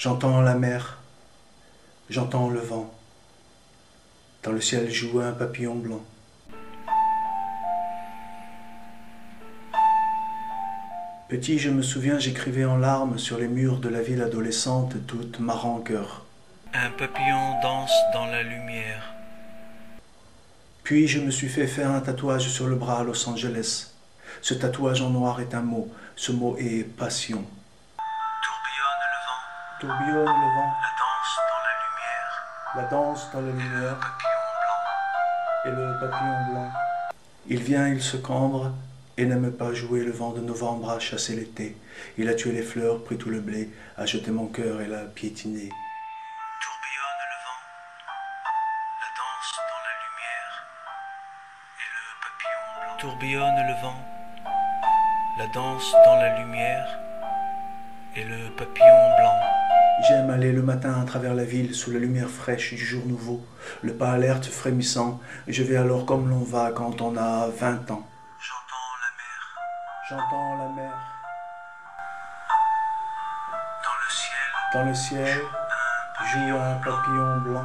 J'entends la mer, j'entends le vent. Dans le ciel joue un papillon blanc. Petit, je me souviens, j'écrivais en larmes sur les murs de la ville adolescente toute ma rancœur. Un papillon danse dans la lumière. Puis je me suis fait faire un tatouage sur le bras à Los Angeles. Ce tatouage en noir est un mot. Ce mot est passion. Tourbillonne le vent, Tourbillonne le vent, la danse dans la lumière. la danse dans la Le lumière papillon blanc, et le papillon blanc. Il vient, il se cambre et n'aime pas jouer. Le vent de novembre a chassé l'été. Il a tué les fleurs, pris tout le blé, a jeté mon cœur et l'a piétiné. tourbillonne le vent, la danse dans la lumière. Et le papillon blanc. Tourbillonne le vent, la danse dans la lumière. Et le papillon blanc. J'aime aller le matin à travers la ville sous la lumière fraîche du jour nouveau, le pas alerte frémissant. Je vais alors comme l'on va quand on a 20 ans. J'entends la mer J'entends la mer dans le ciel. dans le ciel, joue un papillon blanc.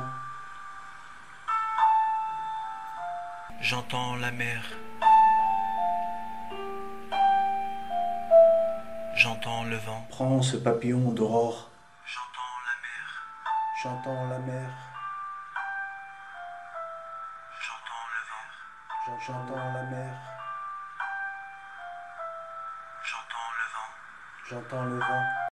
J'entends la mer. J'entends le vent. Prends ce papillon d'aurore. J'entends la mer. J'entends la mer, J'entends le vent. j'entends la mer, J'entends le vent. j'entends le vent.